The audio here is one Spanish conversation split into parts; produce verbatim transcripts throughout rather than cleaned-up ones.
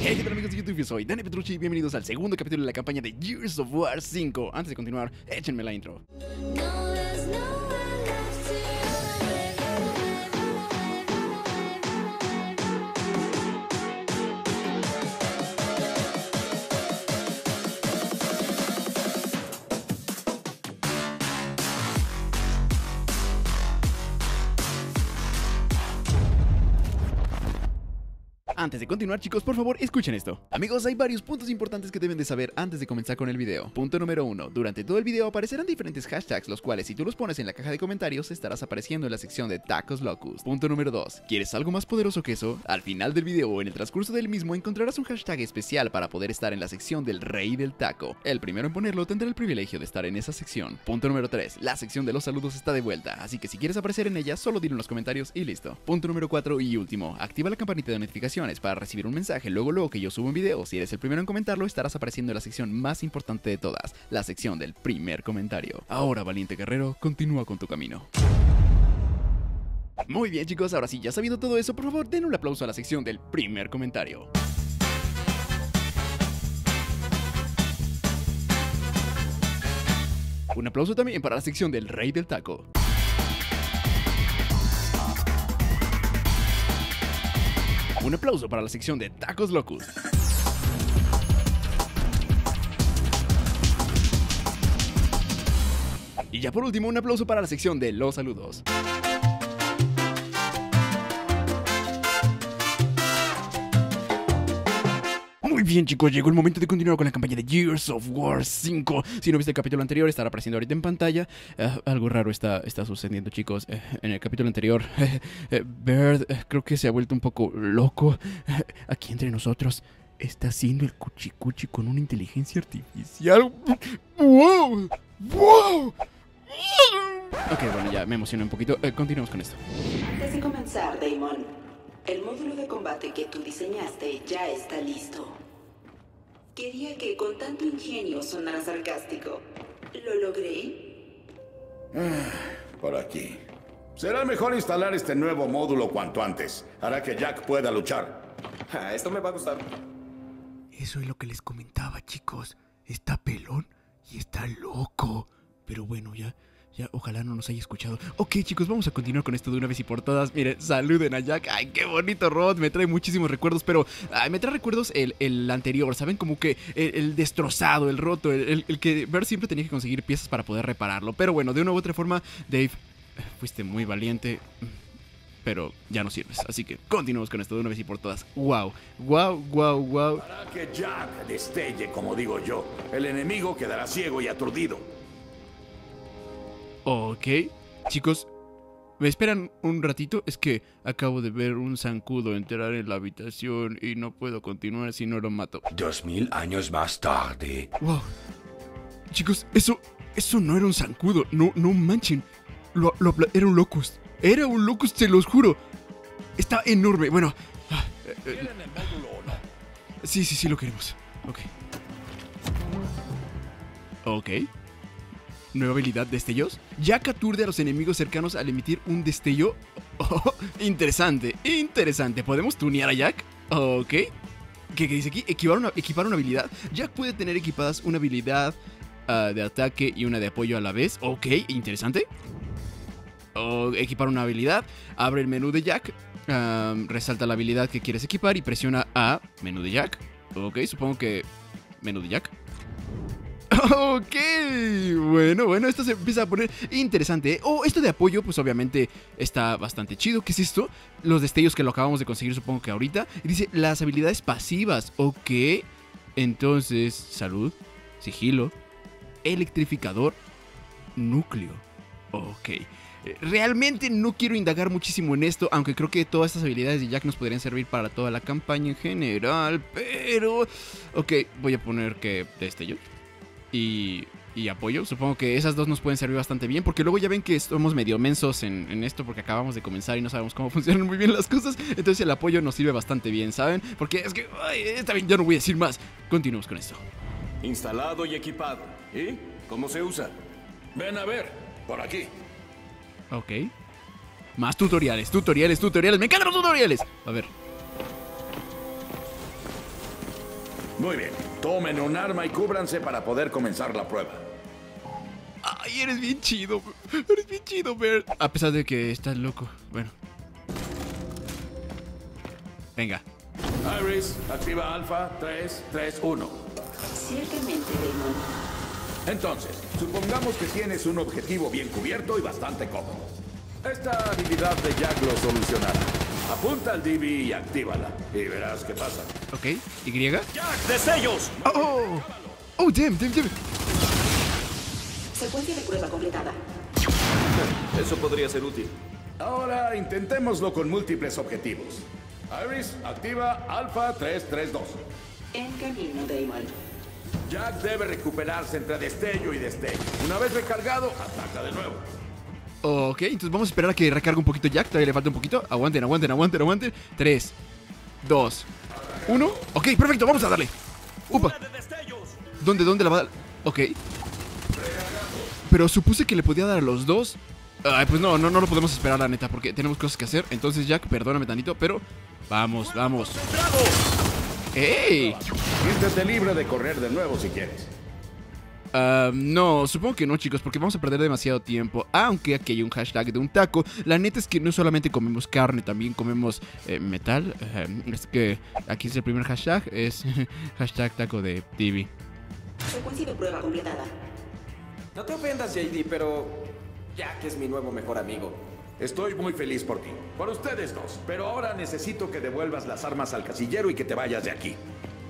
Hey, ¿qué tal amigos de YouTube? Yo soy Dani Petrucci y bienvenidos al segundo capítulo de la campaña de Gears of War cinco. Antes de continuar, échenme la intro. Antes de continuar, chicos, por favor, escuchen esto. Amigos, hay varios puntos importantes que deben de saber antes de comenzar con el video. Punto número uno. Durante todo el video aparecerán diferentes hashtags, los cuales si tú los pones en la caja de comentarios, estarás apareciendo en la sección de Tacos Locust. Punto número dos. ¿Quieres algo más poderoso que eso? Al final del video o en el transcurso del mismo encontrarás un hashtag especial para poder estar en la sección del Rey del Taco. El primero en ponerlo tendrá el privilegio de estar en esa sección. Punto número tres. La sección de los saludos está de vuelta, así que si quieres aparecer en ella, solo dilo en los comentarios y listo. Punto número cuatro y último. Activa la campanita de notificaciones para recibir un mensaje luego luego que yo subo un video. Si eres el primero en comentarlo, estarás apareciendo en la sección más importante de todas, la sección del primer comentario. Ahora, valiente guerrero, continúa con tu camino. Muy bien, chicos, ahora sí, ya sabiendo todo eso, por favor, den un aplauso a la sección del primer comentario. Un aplauso también para la sección del Rey del Taco. Un aplauso para la sección de Tacos Locust. Y ya por último, un aplauso para la sección de los saludos. Muy bien, chicos, llegó el momento de continuar con la campaña de Gears of War cinco. Si no viste el capítulo anterior, estará apareciendo ahorita en pantalla. uh, Algo raro está, está sucediendo, chicos. uh, En el capítulo anterior uh, uh, Baird uh, creo que se ha vuelto un poco loco. uh, Aquí entre nosotros está haciendo el cuchicuchi con una inteligencia artificial. ¡Wow! ¡Wow! Ok, bueno, ya me emocioné un poquito. uh, Continuemos con esto. Antes de comenzar, Damon, el módulo de combate que tú diseñaste ya está listo. Quería que con tanto ingenio sonara sarcástico. ¿Lo logré? Ah, por aquí. Será mejor instalar este nuevo módulo cuanto antes. Hará que Jack pueda luchar. Ah, esto me va a gustar. Eso es lo que les comentaba, chicos. Está pelón y está loco. Pero bueno, ya, ya, ojalá no nos haya escuchado. Ok, chicos, vamos a continuar con esto de una vez y por todas. Miren, saluden a Jack. Ay, qué bonito robot. Me trae muchísimos recuerdos, pero ay, me trae recuerdos el, el anterior, ¿saben? Como que el, el destrozado, el roto, el, el, el que Baird siempre tenía que conseguir piezas para poder repararlo. Pero bueno, de una u otra forma, Dave, fuiste muy valiente, pero ya no sirves. Así que continuamos con esto de una vez y por todas. Wow, wow, wow, wow. Hará que Jack destelle, como digo yo. El enemigo quedará ciego y aturdido. Ok, chicos, ¿me esperan un ratito? Es que acabo de ver un zancudo entrar en la habitación y no puedo continuar si no lo mato. Dos mil años más tarde. Wow. Chicos, eso, eso no era un zancudo, no, no manchen. Lo, lo, era un locust, era un locust, se los juro. Está enorme, bueno. Ah, eh, eh, ¿Quieren el módulo o no? sí, sí, sí lo queremos. Ok. Ok. Nueva habilidad, destellos. Jack aturde a los enemigos cercanos al emitir un destello. Oh, interesante, interesante. ¿Podemos tunear a Jack? Ok. ¿Qué, qué dice aquí? Equipar una, equipar una habilidad. Jack puede tener equipadas una habilidad uh, de ataque y una de apoyo a la vez. Ok, interesante. Oh, equipar una habilidad. Abre el menú de Jack. Um, resalta la habilidad que quieres equipar y presiona A. Menú de Jack. Ok, supongo que menú de Jack. Ok, bueno, bueno, esto se empieza a poner interesante, ¿eh? Oh, esto de apoyo, pues obviamente está bastante chido. ¿Qué es esto? Los destellos que lo acabamos de conseguir, supongo que ahorita. Y dice, las habilidades pasivas, ok. Entonces, salud, sigilo, electrificador, núcleo. Ok, realmente no quiero indagar muchísimo en esto, aunque creo que todas estas habilidades de Jack nos podrían servir para toda la campaña en general. Pero, ok, voy a poner que destello Y, y apoyo. Supongo que esas dos nos pueden servir bastante bien, porque luego ya ven que somos medio mensos en, en esto, porque acabamos de comenzar y no sabemos cómo funcionan muy bien las cosas. Entonces el apoyo nos sirve bastante bien, ¿saben? Porque es que, ay, está bien, ya no voy a decir más. Continuemos con esto. Instalado y equipado. ¿Y cómo se usa? Ven a ver, por aquí. Ok. Más tutoriales, tutoriales, tutoriales. ¡Me encantan los tutoriales! A ver. Muy bien. Tomen un arma y cúbranse para poder comenzar la prueba. Ay, eres bien chido. Eres bien chido, Bert. A pesar de que estás loco. Bueno. Venga. Iris, activa Alpha tres tres uno. Ciertamente, Damon. Entonces, supongamos que tienes un objetivo bien cubierto y bastante cómodo. Esta habilidad de Jack lo solucionará. Apunta al D B y actívala. Y verás qué pasa. Ok. ¿Y? ¡Jack, destellos! ¡Oh! ¡Oh, damn, damn, damn! Secuencia de prueba completada. Eso podría ser útil. Ahora intentémoslo con múltiples objetivos. Iris, activa Alpha tres tres dos. En camino, Damon. Jack debe recuperarse entre destello y destello. Una vez recargado, ataca de nuevo. Ok, entonces vamos a esperar a que recargue un poquito Jack. Todavía le falta un poquito. Aguanten, aguanten, aguanten, aguanten. tres, dos, uno. Ok, perfecto, vamos a darle. Upa. ¿Dónde, dónde la va a dar? Ok. Pero supuse que le podía dar a los dos. Ay, pues no, no, no lo podemos esperar, la neta, porque tenemos cosas que hacer. Entonces, Jack, perdóname tantito, pero vamos, vamos. ¡Ey! Siéntete libre de correr de nuevo si quieres. Uh, no, supongo que no, chicos, porque vamos a perder demasiado tiempo. Aunque aquí hay un hashtag de un taco. La neta es que no solamente comemos carne, también comemos eh, metal. Uh, es que aquí es el primer hashtag, es hashtag taco de T V. Secuencia de prueba completada. No te ofendas, J D, pero Jack es mi nuevo mejor amigo. Estoy muy feliz por ti. Por ustedes dos. Pero ahora necesito que devuelvas las armas al casillero y que te vayas de aquí.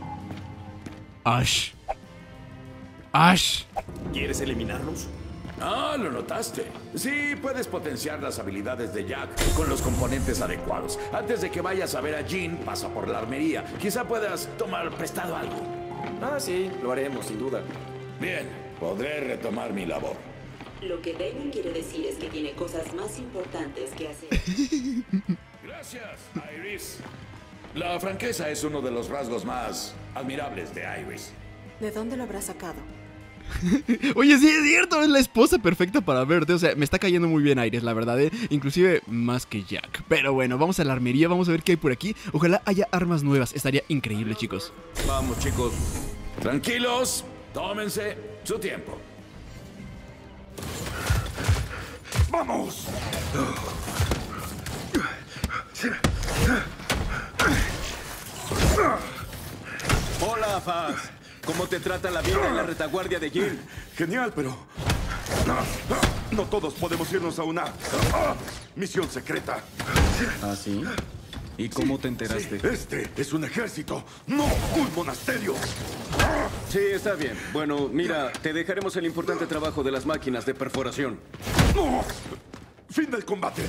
Ash. Ash. ¿Quieres eliminarlos? Ah, lo notaste. Sí, puedes potenciar las habilidades de Jack con los componentes adecuados. Antes de que vayas a ver a Jean, pasa por la armería. Quizá puedas tomar prestado algo. Ah, sí, lo haremos, sin duda. Bien, podré retomar mi labor. Lo que Damon quiere decir es que tiene cosas más importantes que hacer. Gracias, Iris. La franqueza es uno de los rasgos más admirables de Iris. ¿De dónde lo habrá sacado? Oye, sí, es cierto, es la esposa perfecta para verte. O sea, me está cayendo muy bien Iris, la verdad, ¿eh? Inclusive más que Jack. Pero bueno, vamos a la armería, vamos a ver qué hay por aquí. Ojalá haya armas nuevas, estaría increíble, chicos. Vamos, chicos. Tranquilos, tómense su tiempo. ¡Vamos! Hola, Faz. ¿Cómo te trata la vida en la retaguardia de Jill? Genial, pero... No, no todos podemos irnos a una... misión secreta. ¿Ah, sí? ¿Y cómo te enteraste? Sí, este es un ejército, no un monasterio. Sí, está bien. Bueno, mira, te dejaremos el importante trabajo de las máquinas de perforación. ¡No! Fin del combate.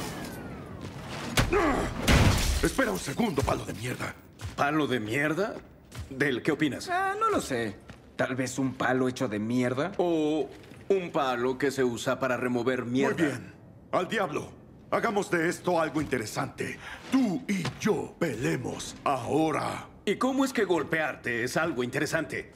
Espera un segundo, palo de mierda. ¿Palo de mierda? ¿Del qué opinas? Ah, no lo sé. Tal vez un palo hecho de mierda. O un palo que se usa para remover mierda. Muy bien. Al diablo. Hagamos de esto algo interesante. Tú y yo peleemos ahora. ¿Y cómo es que golpearte es algo interesante?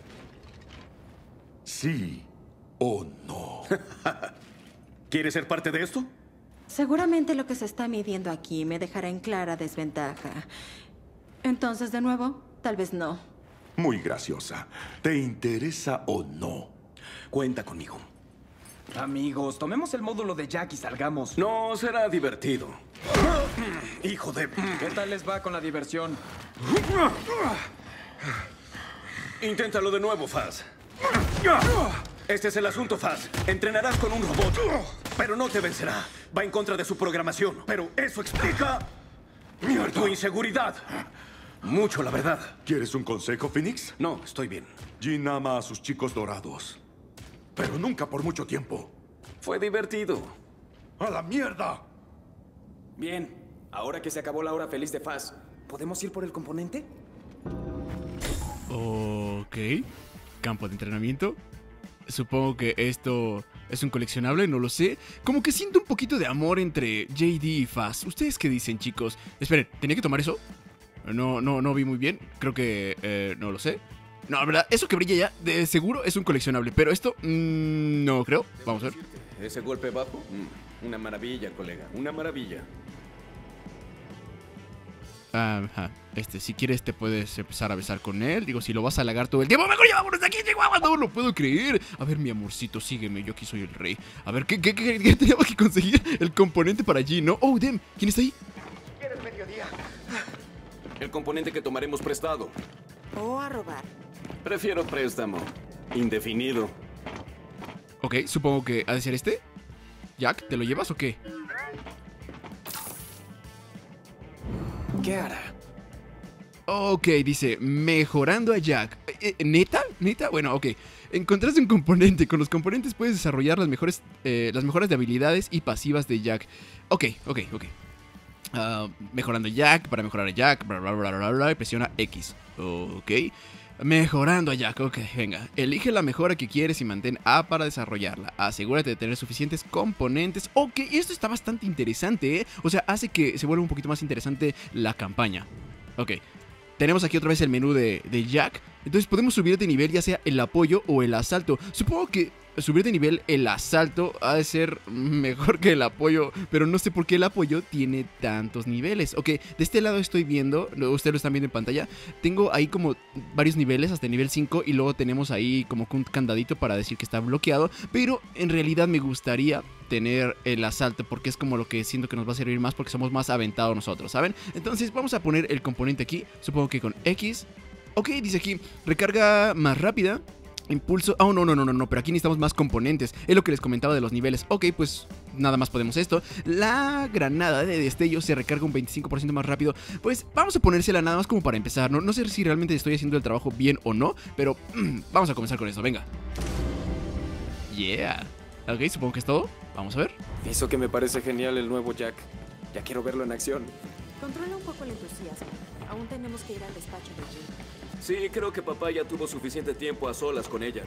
Sí o no. ¿Quieres ser parte de esto? Seguramente lo que se está midiendo aquí me dejará en clara desventaja. Entonces, de nuevo, tal vez no. Muy graciosa. ¿Te interesa o no? Cuenta conmigo. Amigos, tomemos el módulo de Jack y salgamos. No, será divertido. Hijo de... ¿Qué tal les va con la diversión? Inténtalo de nuevo, Faz. Este es el asunto, Faz. Entrenarás con un robot, pero no te vencerá. Va en contra de su programación. Pero eso explica... ¡Mierda! Tu inseguridad. Mucho, la verdad. ¿Quieres un consejo, Phoenix? No, estoy bien. Jean ama a sus chicos dorados. Pero nunca por mucho tiempo. Fue divertido. ¡A la mierda! Bien, ahora que se acabó la hora feliz de Faz, ¿podemos ir por el componente? Ok. Campo de entrenamiento. Supongo que esto es un coleccionable, no lo sé. Como que siento un poquito de amor entre J D y Faz. ¿Ustedes qué dicen, chicos? Esperen, ¿tenía que tomar eso? No, no, no vi muy bien. Creo que... Eh, no lo sé. No, la verdad, eso que brilla ya, de seguro es un coleccionable. Pero esto, mmm, no creo. Vamos a ver. ¿Ese golpe bajo? Mm, una maravilla, colega. Una maravilla. Ajá. Este, si quieres te puedes empezar a besar con él. Digo, si lo vas a halagar todo el tiempo, mejor llevámonos de aquí, Chihuahua. No lo puedo creer. A ver, mi amorcito, sígueme. Yo aquí soy el rey. A ver, ¿qué, qué, qué, qué teníamos que conseguir? El componente para allí, ¿no? Oh, damn. ¿Quién está ahí? ¿Quieres mediodía? El componente que tomaremos prestado. O a robar. Prefiero préstamo. Indefinido. Ok, supongo que ha de ser este. Jack, ¿te lo llevas o qué? ¿Qué hará? Ok, dice, mejorando a Jack. Eh, ¿Neta? ¿Neta? Bueno, ok. Encontraste un componente. Con los componentes puedes desarrollar las mejores, eh, las mejoras de habilidades y pasivas de Jack. Ok, ok, ok. Uh, mejorando a Jack, para mejorar a Jack, bla, bla, bla, bla, bla, y presiona X. Ok. Mejorando a Jack, ok, venga. Elige la mejora que quieres y mantén A para desarrollarla. Asegúrate de tener suficientes componentes. Ok, esto está bastante interesante, ¿eh? O sea, hace que se vuelva un poquito más interesante la campaña. Ok. Tenemos aquí otra vez el menú de, de Jack. Entonces podemos subir de nivel ya sea el apoyo o el asalto. Supongo que subir de nivel el asalto ha de ser mejor que el apoyo, pero no sé por qué el apoyo tiene tantos niveles. Ok, de este lado estoy viendo, ustedes lo están viendo en pantalla, tengo ahí como varios niveles hasta el nivel cinco y luego tenemos ahí como un candadito para decir que está bloqueado, pero en realidad me gustaría tener el asalto porque es como lo que siento que nos va a servir más porque somos más aventados nosotros, ¿saben? Entonces vamos a poner el componente aquí, supongo que con X. Ok, dice aquí, recarga más rápida. Impulso, oh no, no, no, no, no, pero aquí necesitamos más componentes. Es lo que les comentaba de los niveles. Ok, pues nada más podemos esto. La granada de destello se recarga un veinticinco por ciento más rápido. Pues vamos a ponérsela nada más como para empezar. No, no sé si realmente estoy haciendo el trabajo bien o no, pero mm, vamos a comenzar con eso, venga. Yeah. Ok, supongo que es todo. Vamos a ver. Eso que me parece genial el nuevo Jack. Ya quiero verlo en acción. Controla un poco el entusiasmo. Aún tenemos que ir al despacho de Jim. Sí, creo que papá ya tuvo suficiente tiempo a solas con ella.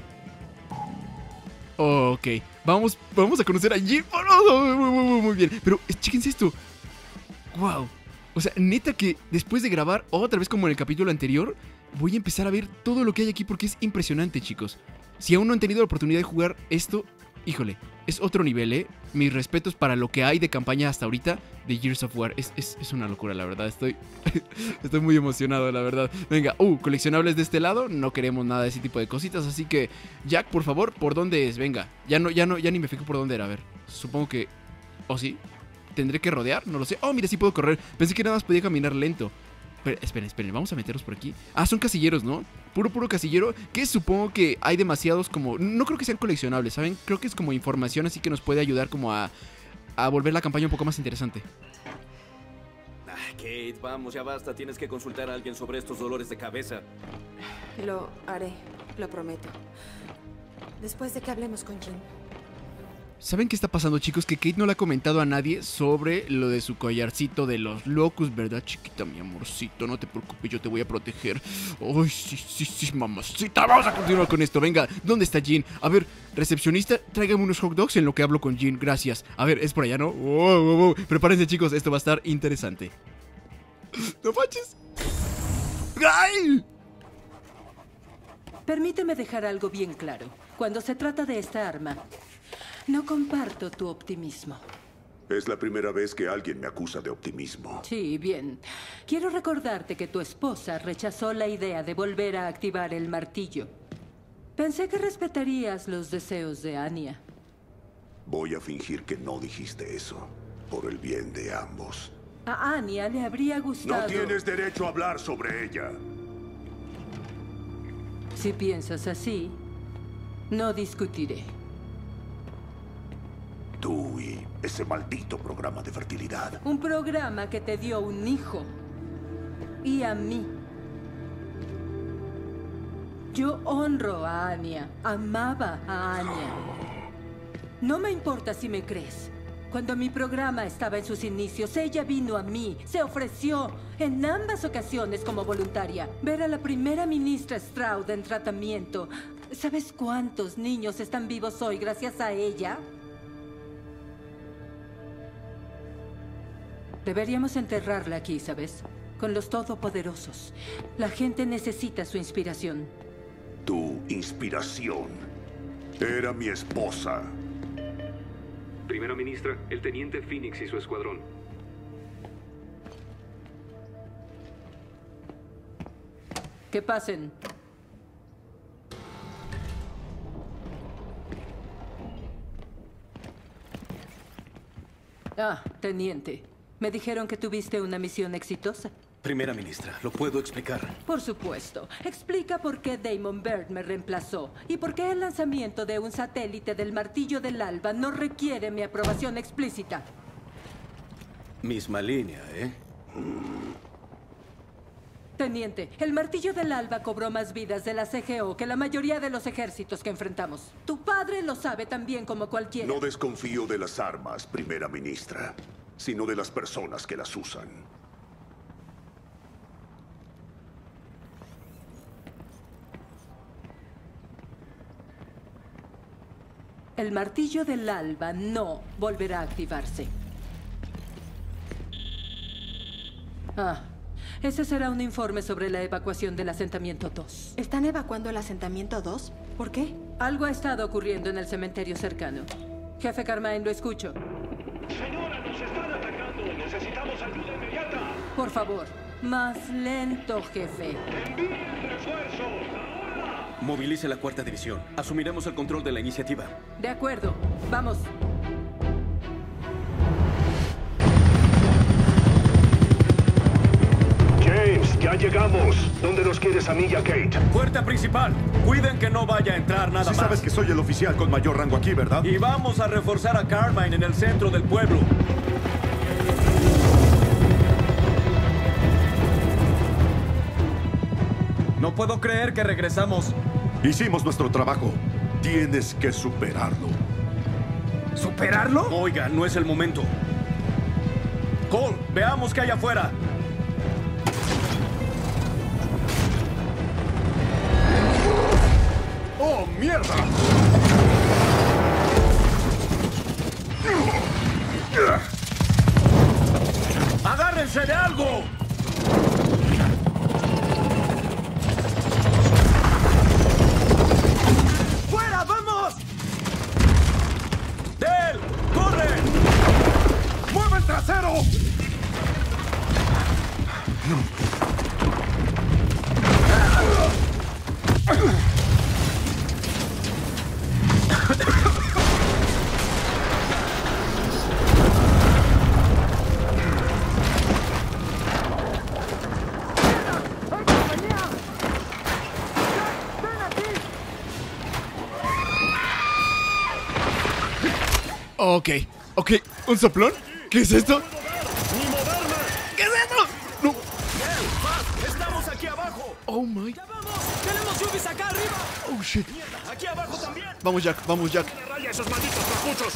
Ok, vamos, vamos a conocer a Jim. Oh, no, no, muy, muy bien. Pero chéquense esto. Wow. O sea, neta que después de grabar otra vez como en el capítulo anterior, voy a empezar a ver todo lo que hay aquí porque es impresionante, chicos. Si aún no han tenido la oportunidad de jugar esto, híjole, es otro nivel, ¿eh? Mis respetos para lo que hay de campaña hasta ahorita de Gears of War. Es, es, es una locura, la verdad. Estoy, estoy muy emocionado, la verdad. Venga, uh, coleccionables de este lado. No queremos nada de ese tipo de cositas. Así que, Jack, por favor, ¿por dónde es? Venga, ya no, ya no, ya ni me fijo por dónde era. A ver, supongo que... ¿Oh, sí? ¿Tendré que rodear? No lo sé. Oh, mira, sí puedo correr. Pensé que nada más podía caminar lento. Pero, esperen, esperen, vamos a meternos por aquí. Ah, son casilleros, ¿no? Puro, puro casillero. Que supongo que hay demasiados como... No creo que sean coleccionables, ¿saben? Creo que es como información, así que nos puede ayudar como a... A volver la campaña un poco más interesante. Ah, Kate, vamos, ya basta. Tienes que consultar a alguien sobre estos dolores de cabeza. Lo haré, lo prometo. Después de que hablemos con Jim. ¿Saben qué está pasando, chicos? Que Kate no le ha comentado a nadie sobre lo de su collarcito de los locos, ¿verdad, chiquita, mi amorcito? No te preocupes, yo te voy a proteger. Ay, sí, sí, sí, mamacita. Vamos a continuar con esto, venga. ¿Dónde está Jean? A ver, recepcionista, tráigame unos hot dogs en lo que hablo con Jean. Gracias. A ver, es por allá, ¿no? Wow, wow, wow. Prepárense, chicos, esto va a estar interesante. ¡No manches! ¡Ay! Permíteme dejar algo bien claro. Cuando se trata de esta arma, no comparto tu optimismo. Es la primera vez que alguien me acusa de optimismo. Sí, bien. Quiero recordarte que tu esposa rechazó la idea de volver a activar el martillo. Pensé que respetarías los deseos de Anya. Voy a fingir que no dijiste eso, por el bien de ambos. A Anya le habría gustado... No tienes derecho a hablar sobre ella. Si piensas así, no discutiré. Tú y ese maldito programa de fertilidad. Un programa que te dio un hijo. Y a mí. Yo honro a Anya. Amaba a Anya. No me importa si me crees. Cuando mi programa estaba en sus inicios, ella vino a mí. Se ofreció en ambas ocasiones como voluntaria. Ver a la primera ministra Stroud en tratamiento. ¿Sabes cuántos niños están vivos hoy gracias a ella? Deberíamos enterrarla aquí, ¿sabes? Con los todopoderosos. La gente necesita su inspiración. Tu inspiración era mi esposa. Primera ministra, el teniente Phoenix y su escuadrón. Que pasen. Ah, teniente. Me dijeron que tuviste una misión exitosa. Primera ministra, ¿lo puedo explicar? Por supuesto. Explica por qué Damon Byrd me reemplazó y por qué el lanzamiento de un satélite del Martillo del Alba no requiere mi aprobación explícita. Misma línea, ¿eh? Teniente, el Martillo del Alba cobró más vidas de la C G O que la mayoría de los ejércitos que enfrentamos. Tu padre lo sabe tan bien como cualquiera. No desconfío de las armas, primera ministra, sino de las personas que las usan. El Martillo del Alba no volverá a activarse. Ah, ese será un informe sobre la evacuación del asentamiento dos. ¿Están evacuando el asentamiento dos? ¿Por qué? Algo ha estado ocurriendo en el cementerio cercano. Jefe Carmine, lo escucho. Señora, nos están atacando. Necesitamos ayuda inmediata. Por favor, más lento, jefe. ¡Envíen refuerzos! Movilice la cuarta división. Asumiremos el control de la iniciativa. De acuerdo. Vamos. James, ya llegamos. ¿Dónde nos quieres a mí y a Kate? Puerta principal. Cuiden que no vaya a entrar nada Sí más. sabes que soy el oficial con mayor rango aquí, ¿verdad? Y vamos a reforzar a Carmine en el centro del pueblo. No puedo creer que regresamos. Hicimos nuestro trabajo. Tienes que superarlo. ¿Superarlo? Oiga, no es el momento. Cole, veamos qué hay afuera. ¡Oh, mierda! ¡Agárrense de algo! ¡Fuera, vamos! ¡Del! ¡Corre! ¡Mueve el trasero! Ok, ok, ¿un soplón? ¿Qué es esto? ¡Ni moverme! ¿Qué es esto? No. ¡Estamos aquí abajo! Oh my. ¡Ya vamos! ¡Tenemos Yubis acá arriba! Oh shit. ¡Mierda! ¡Aquí abajo también! Vamos Jack, vamos Jack. ¡Raya esos malditos papuchos!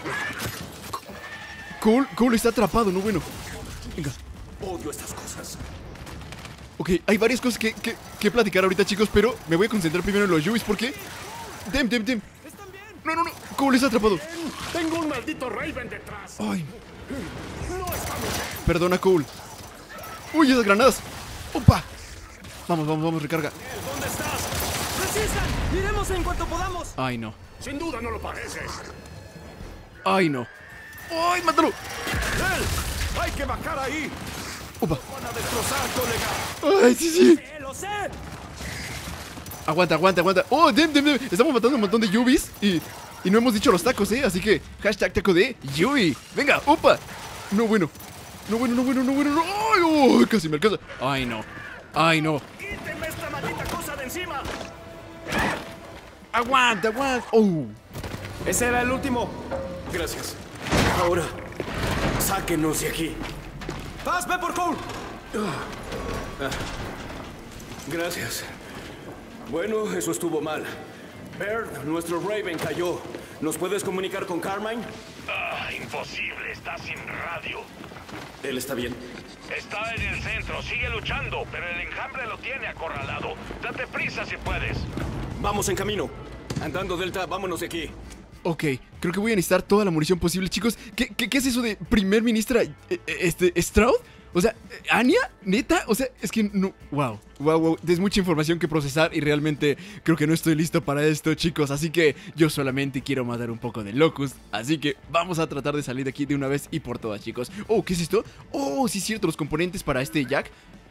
Cole, Cole está atrapado, no bueno. Venga. Odio estas cosas. Ok, hay varias cosas que, que, que platicar ahorita, chicos, pero me voy a concentrar primero en los Yubis porque... Dem, dem, dem. No, no, no. Cole está atrapado. ¡Tengo un maldito Raven detrás! Ay. ¡No estamos bien! Perdona, Cole. Uy, esas granadas. Opa. Vamos, vamos, vamos, recarga. ¿Dónde estás? ¡Resistan! ¡Iremos en cuanto podamos! Ay, no. Sin duda no lo pareces. Ay, no. ¡Ay, mátalo! ¡Él! ¡Hay que bajar ahí! Opa. ¡Van a destrozar, colega! ¡Ay, sí, sí! ¡Eh, lo sé! Aguanta, aguanta, aguanta. ¡Oh, dem, dem, dem! Estamos matando un montón de Yubis y, y no hemos dicho los tacos, ¿eh? Así que, hashtag taco de Yubi. ¡Venga, opa! No bueno. No bueno, no bueno, no bueno, no. ¡Ay, oh, casi me alcanza! ¡Ay, no! ¡Ay, no! ¡Quíteme esta maldita cosa de encima! ¡Aguanta, aguanta! ¡Oh! Ese era el último. Gracias. Ahora, sáquenos de aquí. ¡Paz, ve por Cole! Ah. Gracias. Bueno, eso estuvo mal. Byrd, nuestro Raven cayó. ¿Nos puedes comunicar con Carmine? Ah, imposible, está sin radio. Él está bien. Está en el centro, sigue luchando, pero el enjambre lo tiene acorralado. Date prisa si puedes. Vamos en camino. Andando, Delta, vámonos de aquí. Ok, creo que voy a necesitar toda la munición posible, chicos. ¿Qué, qué, qué es eso de primer ministra? eh, Este, ¿Stroud? O sea, ¿Anya? ¿Neta? O sea, es que no... Wow, wow, wow. Es mucha información que procesar y realmente creo que no estoy listo para esto, chicos. Así que yo solamente quiero matar un poco de Locust. Así que vamos a tratar de salir de aquí de una vez y por todas, chicos. Oh, ¿qué es esto? Oh, sí es cierto, los componentes para este Jack.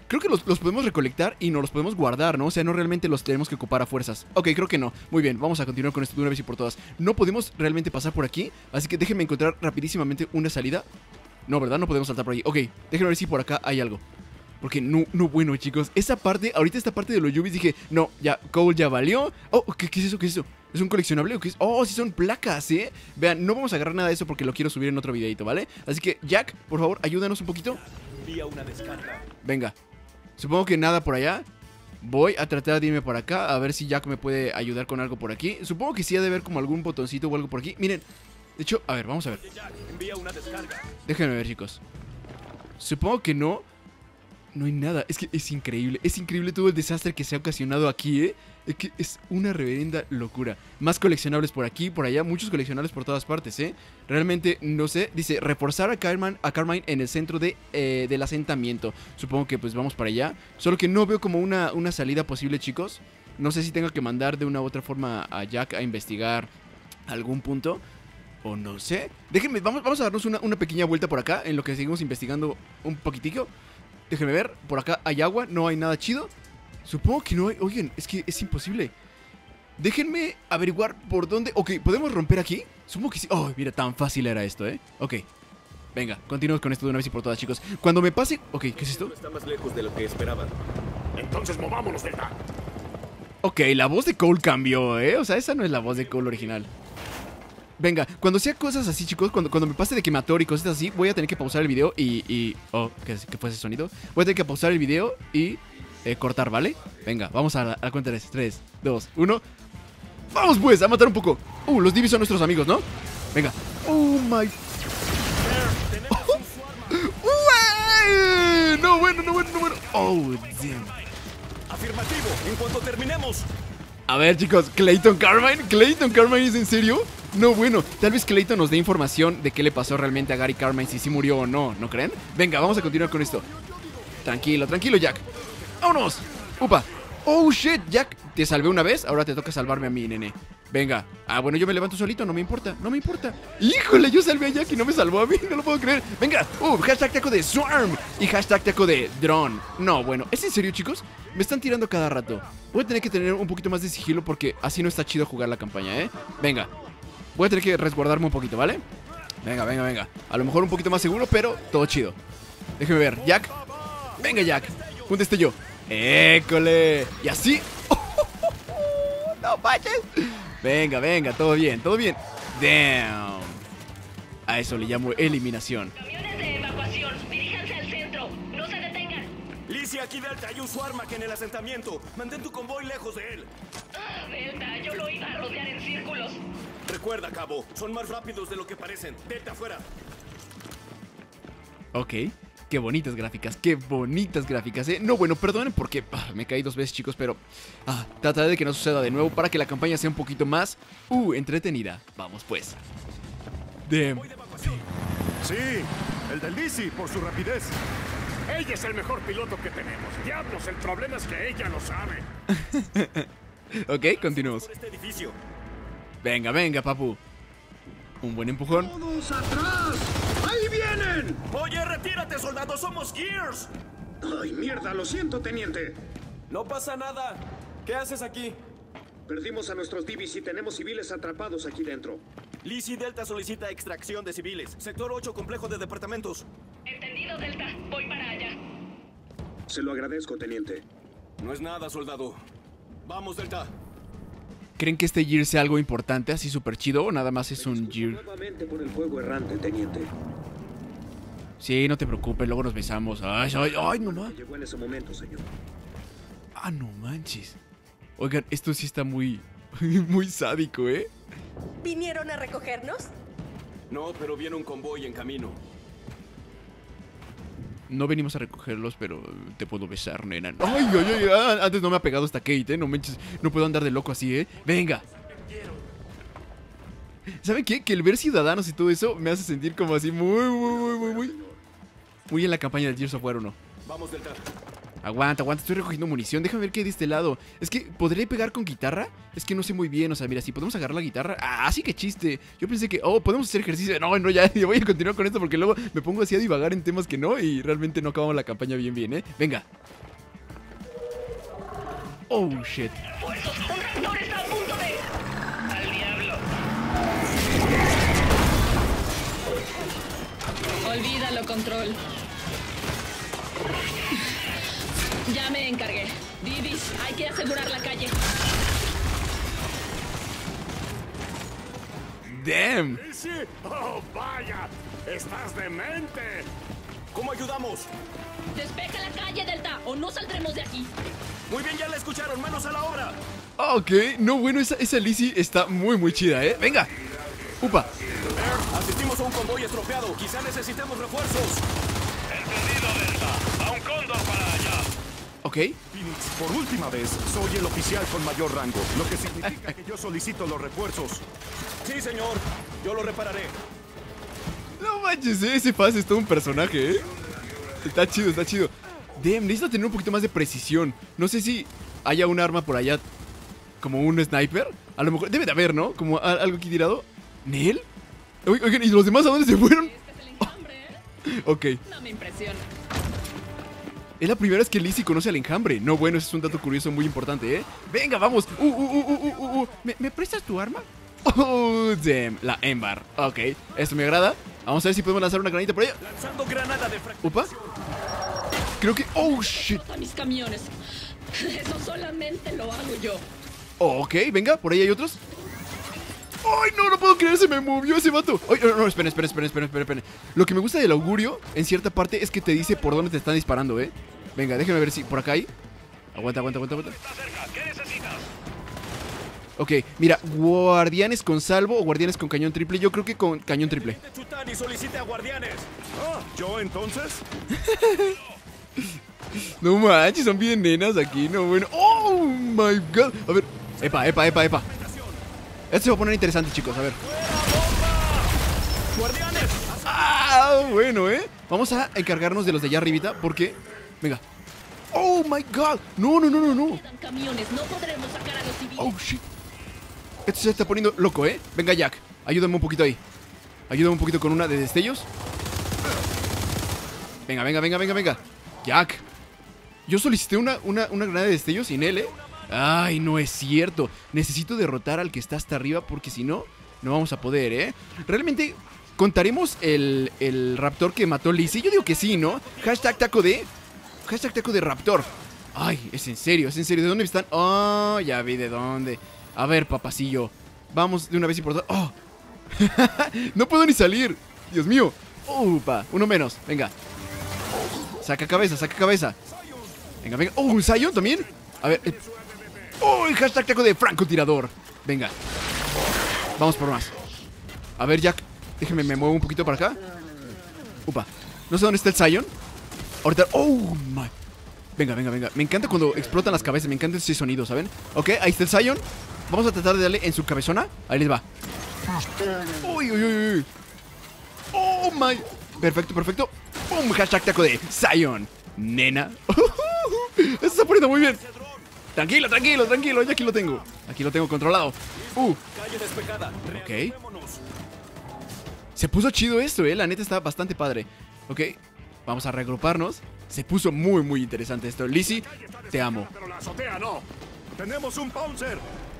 creo que los, los podemos recolectar y nos los podemos guardar, ¿no? O sea, no realmente los tenemos que ocupar a fuerzas. Ok, creo que no. Muy bien, vamos a continuar con esto de una vez y por todas. No podemos realmente pasar por aquí, así que déjenme encontrar rapidísimamente una salida. No, ¿verdad? No podemos saltar por ahí. Ok, déjenme ver si por acá hay algo. Porque no, no, bueno, chicos, esa parte, ahorita esta parte de los Yubis dije, no, ya, Cole ya valió. Oh, ¿qué, qué es eso? ¿Qué es eso? ¿Es un coleccionable o qué es? Oh, sí son placas, ¿eh? Vean, no vamos a agarrar nada de eso porque lo quiero subir en otro videito, ¿vale? Así que, Jack, por favor, ayúdanos un poquito. Envía una descarga. Venga, supongo que nada por allá. Voy a tratar de irme por acá, a ver si Jack me puede ayudar con algo por aquí. Supongo que sí ha de haber como algún botoncito o algo por aquí. Miren, de hecho, a ver, vamos a ver. Envía una descarga. Déjenme ver, chicos. Supongo que no. No hay nada, es que es increíble. Es increíble todo el desastre que se ha ocasionado aquí, ¿eh? Es que es una reverenda locura. Más coleccionables por aquí, por allá. Muchos coleccionables por todas partes, ¿eh? Realmente, no sé. Dice, reforzar a Carmine, a Carmine en el centro de, eh, del asentamiento. Supongo que pues vamos para allá. Solo que no veo como una, una salida posible, chicos. No sé si tengo que mandar de una u otra forma a Jack a investigar algún punto. O no sé. Déjenme, vamos, vamos a darnos una, una pequeña vuelta por acá en lo que seguimos investigando un poquitico. Déjenme ver, por acá hay agua, no hay nada chido. Supongo que no hay, oigan, es que es imposible. Déjenme averiguar por dónde. Ok, ¿podemos romper aquí? Supongo que sí. Oh, mira, tan fácil era esto, ¿eh? Ok, venga, continuemos con esto de una vez y por todas, chicos. Cuando me pase, ok, ¿qué es esto? Está más lejos de lo que esperaba. Entonces movámonos, Delta. Ok, la voz de Cole cambió, ¿eh? O sea, esa no es la voz de Cole original. Venga, cuando sea cosas así, chicos, cuando, cuando me pase de que me atore y cosas así, voy a tener que pausar el video y... y oh, ¿qué, ¿qué fue ese sonido? Voy a tener que pausar el video y eh, cortar, ¿vale? Venga, vamos a la, a la cuenta de tres, dos, uno. ¡Vamos pues! A matar un poco. Uh, los Divis son nuestros amigos, ¿no? Venga. Oh my... Oh. No, bueno, no, bueno, no, bueno. Oh, damn. Afirmativo, en cuanto terminemos. A ver, chicos, Clayton Carmine. ¿Clayton Carmine es en serio? No, bueno, tal vez Clayton nos dé información de qué le pasó realmente a Gary Carmine, si sí murió o no, ¿no creen? Venga, vamos a continuar con esto. Tranquilo, tranquilo, Jack. ¡Vámonos! ¡Upa! ¡Oh, shit! Jack, te salvé una vez, ahora te toca salvarme a mí, nene. Venga. Ah, bueno, yo me levanto solito, no me importa, no me importa. ¡Híjole! Yo salvé a Jack y no me salvó a mí, no lo puedo creer. Venga, uh, hashtag taco de Swarm y hashtag taco de Drone. No, bueno, ¿es en serio, chicos? Me están tirando cada rato. Voy a tener que tener un poquito más de sigilo porque así no está chido jugar la campaña, ¿eh? Venga. Voy a tener que resguardarme un poquito, ¿vale? Venga, venga, venga. A lo mejor un poquito más seguro, pero todo chido. Déjeme ver, Jack. Venga, Jack. Un destello. ¡École! Y así. ¡No manches! Venga, venga, todo bien, todo bien. Damn. A eso le llamo eliminación. Camiones de evacuación, diríjanse al centro. No se detengan. Lizzie, aquí Delta, hay un Swarmak en el asentamiento. Mantén tu convoy lejos de él. Ah, Delta, yo lo iba a rodear en círculos. Recuerda, Cabo, son más rápidos de lo que parecen. Delta, fuera. Ok, qué bonitas gráficas, qué bonitas gráficas, ¿eh? No, bueno, perdonen porque ah, me caí dos veces, chicos, pero ah, trataré de que no suceda de nuevo para que la campaña sea un poquito más, uh, entretenida. Vamos, pues. Damn. Sí, el del Lizzie, por su rapidez. Ella es el mejor piloto que tenemos. Diablos, el problema es que ella lo sabe. Ok, continuemos. Por este edificio. Venga, venga, papu. Un buen empujón. ¡Todos atrás! ¡Ahí vienen! Oye, retírate, soldado, somos Gears. Ay, mierda, lo siento, teniente. No pasa nada. ¿Qué haces aquí? Perdimos a nuestros divis y tenemos civiles atrapados aquí dentro. Lizzie, Delta solicita extracción de civiles. Sector ocho, complejo de departamentos. Entendido, Delta. Voy para allá. Se lo agradezco, teniente. No es nada, soldado. Vamos, Delta. ¿Creen que este Gear sea algo importante, así súper chido, o nada más es un Gear? Nuevamente por el fuego errante, teniente. Sí, no te preocupes, luego nos besamos. Ay, ay, ay, no manches. Llegó en ese momento, señor. Ah, no manches. Oigan, esto sí está muy, muy sádico, ¿eh? ¿Vinieron a recogernos? No, pero viene un convoy en camino. No venimos a recogerlos, pero te puedo besar, nena. Ay, ay, ay, ay, antes no me ha pegado esta Kate, ¿eh? No manches, no puedo andar de loco así, ¿eh? Venga. ¿Saben qué? Que el ver ciudadanos y todo eso me hace sentir como así muy, muy, muy, muy, muy... Muy en la campaña del Gears of War uno. Vamos, Delta. Aguanta, aguanta, estoy recogiendo munición. Déjame ver qué hay de este lado. Es que, ¿podré pegar con guitarra? Es que no sé muy bien, o sea, mira, si podemos agarrar la guitarra. Ah, sí que chiste. Yo pensé que, oh, podemos hacer ejercicio. No, no, ya, ya voy a continuar con esto porque luego me pongo así a divagar en temas que no y realmente no acabamos la campaña bien bien, ¿eh? Venga. Oh, shit. ¡Un reactor está a punto de... ¡Al diablo! Olvídalo, Control. Ya me encargué. Divis, hay que asegurar la calle. Damn. Sí, oh, vaya. Estás demente. ¿Cómo ayudamos? Despeja la calle, Delta, o no saldremos de aquí. Muy bien, ya la escucharon. Manos a la obra. Ok, no, bueno, esa, esa Lizzie está muy, muy chida, ¿eh? Venga. Upa. Asistimos a un convoy estropeado. Quizá necesitemos refuerzos. Entendido, Delta. A un cóndor para allá. Ok. Phoenix, por última vez, soy el oficial con mayor rango, lo que significa que yo solicito los refuerzos. Sí, señor. Yo lo repararé. No manches, ¿eh? Ese Faz es todo un personaje, ¿eh? Está chido, está chido. Damn, necesito tener un poquito más de precisión. No sé si haya un arma por allá como un sniper. A lo mejor, debe de haber, ¿no? Como a, algo aquí tirado. ¿Nel? Oigan, ¿y los demás a dónde se fueron? Este es el enjambre, ¿eh? Ok. No me impresiona. Es la primera vez que Lizzie conoce al enjambre. No, bueno, ese es un dato curioso muy importante, ¿eh? Venga, vamos. Uh, uh, uh, uh, uh, uh. ¿Me, ¿Me prestas tu arma? Oh, damn. La Embar. Ok, esto me agrada. Vamos a ver si podemos lanzar una granita por allá. Lanzando granada de Upa. Creo que... Oh, shit. A mis camiones. Eso solamente lo hago yo. Oh, ok, venga, por ahí hay otros. ¡Ay, no, no puedo creer! Se me movió ese vato. ¡Ay, no, no, esperen, esperen, esperen, esperen, esperen, esperen! Lo que me gusta del augurio, en cierta parte, es que te dice por dónde te están disparando, ¿eh? Venga, déjenme ver si por acá hay. Aguanta, aguanta, aguanta, aguanta. ¿Qué necesitas? Ok, mira, guardianes con salvo o guardianes con cañón triple. Yo creo que con cañón triple. Y solicite a guardianes. Ah, ¿yo entonces? No manches, son bien nenas aquí, no, bueno. ¡Oh, my God! A ver, epa, epa, epa, epa. Esto se va a poner interesante, chicos, a ver. ¡Guardianes! Ah, bueno, ¿eh? Vamos a encargarnos de los de allá arribita porque... Venga. ¡Oh, my God! No, no, no, no, no. Quedan camiones, no podremos sacar a los civiles. ¡Oh, shit! Esto se está poniendo loco, ¿eh? Venga, Jack, ayúdame un poquito ahí. Ayúdame un poquito con una de destellos. Venga, venga, venga, venga, venga. Jack. Yo solicité una, una, una granada de destellos sin él, ¿eh? Ay, no es cierto. Necesito derrotar al que está hasta arriba porque si no, no vamos a poder, ¿eh? Realmente, ¿contaremos el, el raptor que mató Lizzie? Yo digo que sí, ¿no? Hashtag taco de... Hashtag taco de raptor. Ay, es en serio, es en serio. ¿De dónde están? Oh, ya vi de dónde. A ver, papacillo. Vamos de una vez y por todas. ¡Oh! No puedo ni salir. Dios mío. Upa, uno menos. Venga. Saca cabeza, saca cabeza. Venga, venga. ¡Oh, un Zion también! A ver. Eh. ¡Oh, el hashtag taco de francotirador! Venga. Vamos por más. A ver, Jack. Déjeme, me muevo un poquito para acá. Upa. No sé dónde está el Zion. Ahorita. ¡Oh, my! Venga, venga, venga. Me encanta cuando explotan las cabezas. Me encanta ese sonido, ¿saben? Ok, ahí está el Zion. Vamos a tratar de darle en su cabezona. Ahí les va. ¡Uy, uy, uy, uy! ¡Oh, my! Perfecto, perfecto. ¡Pum! Hashtag taco de Zion. Nena. Esto se está poniendo muy bien. Tranquilo, tranquilo, tranquilo. Ya aquí lo tengo. Aquí lo tengo controlado. Uh. Ok. Se puso chido esto, eh. La neta está bastante padre. Ok. Vamos a reagruparnos. Se puso muy, muy interesante esto. Lizzie, te amo. Pero la azotea no. Tenemos un Pouncer.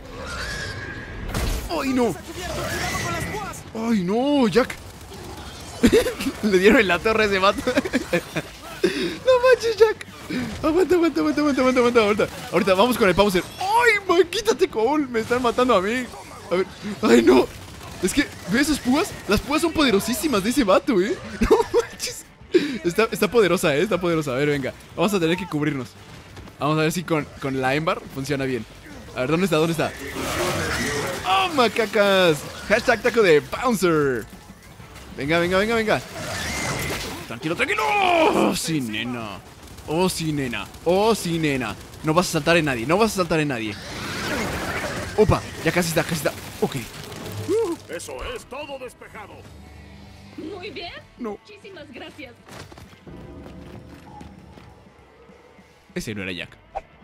¡Ay, no! ¡Ay, no, Jack! Le dieron en la torre a ese vato. No manches, Jack. Aguanta, aguanta, aguanta, aguanta, aguanta, aguanta, aguanta. Ahorita vamos con el Pouncer. ¡Ay, man! Quítate, Cole. Me están matando a mí. A ver. ¡Ay, no! Es que, ¿ves esas púas? Las púas son poderosísimas de ese vato, ¿eh? No manches. Está, está poderosa, ¿eh? Está poderosa. A ver, venga. Vamos a tener que cubrirnos. Vamos a ver si con, con la Embar funciona bien. A ver, ¿dónde está? ¿Dónde está? ¡Oh, macacas! Hashtag taco de Bouncer. Venga, venga, venga, venga. Tranquilo, tranquilo. ¡Oh, sí, nena! ¡Oh, sí, nena! ¡Oh, sí, nena! No vas a saltar en nadie, no vas a saltar en nadie. ¡Opa! Ya casi está, casi está. Ok. Uh, eso es todo despejado. Muy bien. No. Muchísimas gracias. Ese no era Jack.